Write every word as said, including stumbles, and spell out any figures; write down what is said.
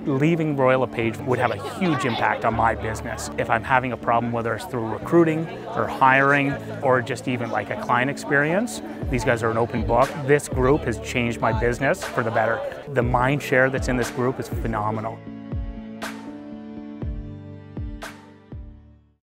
leaving Royal LePage would have a huge impact on my business. If I'm having a problem, whether it's through recruiting or hiring or just even like a client experience, these guys are an open book. This group has changed my business for the better. The mind share that's in this group is phenomenal.